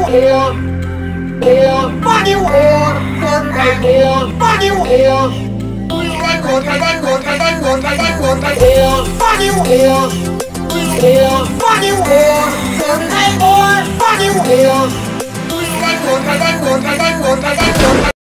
bao nhiêu hồ một ngày hồ bao nhiêu hồ canh một canh canh một canh canh một canh canh một canh hồ bao nhiêu hồ bao nhiêu hồ một ngày hồ bao nhiêu hồ canh một canh canh